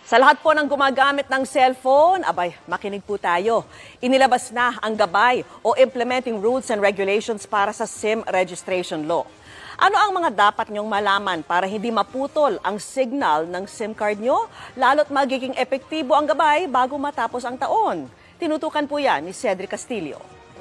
Sa lahat po ng gumagamit ng cellphone, abay, makinig po tayo. Inilabas na ang gabay o implementing rules and regulations para sa SIM registration law. Ano ang mga dapat niyong malaman para hindi maputol ang signal ng SIM card niyo, lalo't magiging epektibo ang gabay bago matapos ang taon? Tinutukan po yan ni Cedric Castillo.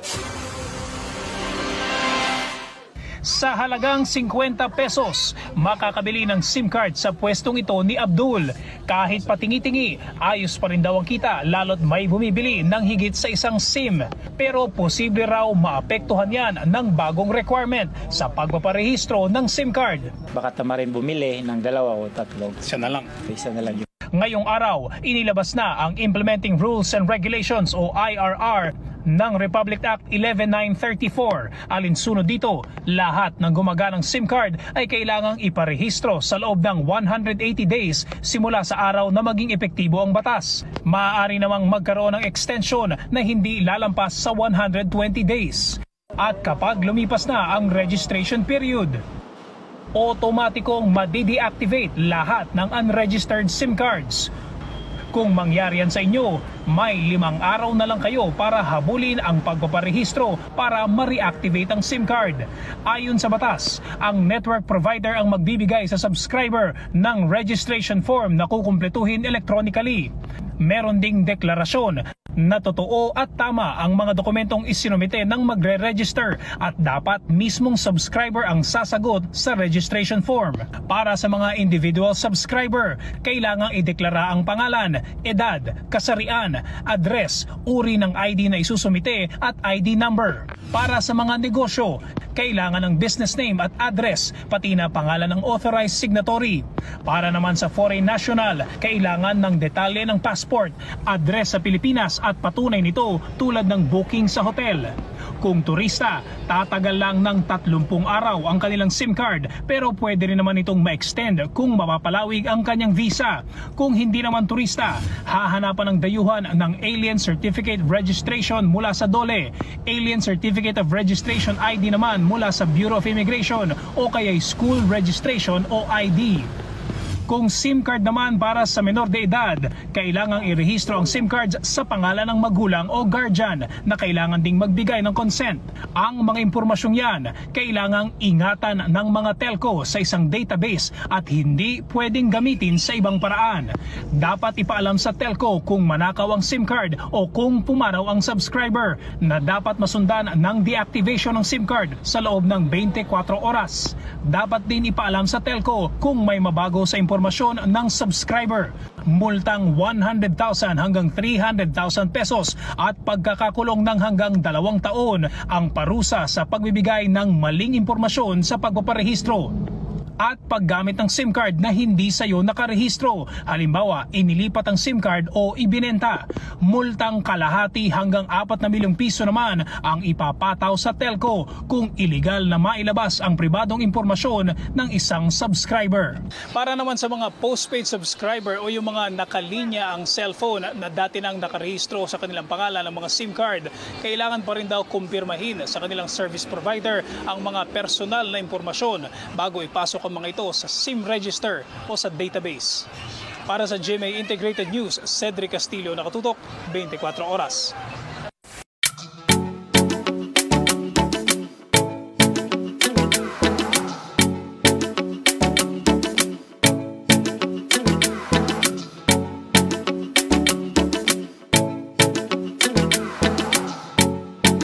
Sa halagang 50 pesos, makakabili ng SIM card sa pwestong ito ni Abdul. Kahit patingi-tingi, ayos pa rin daw ang kita lalo't may bumibili ng higit sa isang SIM. Pero posible raw maapektuhan yan ng bagong requirement sa pagpaparehistro ng SIM card. Baka tama rin bumili ng 2 o 3. Isa na lang. Isa na lang yun. Ngayong araw, inilabas na ang Implementing Rules and Regulations o IRR ng Republic Act 11934. Alinsunod dito, lahat ng gumaganang SIM card ay kailangang iparehistro sa loob ng 180 days simula sa araw na maging epektibo ang batas. Maaari namang magkaroon ng extension na hindi lalampas sa 120 days. At kapag lumipas na ang registration period, otomatikong madi-deactivate lahat ng unregistered SIM cards. Kung mangyari yan sa inyo, may 5 araw na lang kayo para habulin ang pagpaparehistro para ma-reactivate ang SIM card. Ayon sa batas, ang network provider ang magbibigay sa subscriber ng registration form na kukumpletuhin electronically. Meron ding deklarasyon na totoo at tama ang mga dokumentong isinumite ng magre-register at dapat mismong subscriber ang sasagot sa registration form. Para sa mga individual subscriber, kailangang ideklara ang pangalan, edad, kasarian, address, uri ng ID na isusumite at ID number. Para sa mga negosyo, kailangan ng business name at address, pati na pangalan ng authorized signatory. Para naman sa foreign national, kailangan ng detalye ng passport, address sa Pilipinas at patunay nito tulad ng booking sa hotel. Kung turista, tatagal lang ng 30 araw ang kanilang SIM card pero pwede rin naman itong ma-extend kung mapapalawig ang kanyang visa. Kung hindi naman turista, hahanapan ng dayuhan ng Alien Certificate Registration mula sa DOLE, Alien Certificate of Registration ID naman mula sa Bureau of Immigration o kaya School Registration o ID. Kung SIM card naman para sa menor de edad, kailangang irehistro ang SIM cards sa pangalan ng magulang o guardian na kailangan ding magbigay ng consent. Ang mga impormasyong yan, kailangang ingatan ng mga telco sa isang database at hindi pwedeng gamitin sa ibang paraan. Dapat ipaalam sa telco kung manakaw ang SIM card o kung pumanaw ang subscriber na dapat masundan ng deactivation ng SIM card sa loob ng 24 oras. Dapat din ipaalam sa telco kung may mabago sa impormasyon ng subscriber. Multang 100,000 hanggang 300,000 pesos at pagkakakulong ng hanggang 2 taon ang parusa sa pagbibigay ng maling impormasyon sa pagpaparehistro. At paggamit ng SIM card na hindi sa iyo nakarehistro. Halimbawa, inilipat ang SIM card o ibinenta. Multang kalahati hanggang 4 na milyong piso naman ang ipapataw sa telco kung iligal na mailabas ang pribadong impormasyon ng isang subscriber. Para naman sa mga postpaid subscriber o yung mga nakalinya ang cellphone na dati nang nakarehistro sa kanilang pangalan ng mga SIM card, kailangan pa rin daw kumpirmahin sa kanilang service provider ang mga personal na impormasyon bago ipasok ang mga ito sa SIM register o sa database. Para sa GMA Integrated News, Cedric Castillo, nakatutok 24 oras.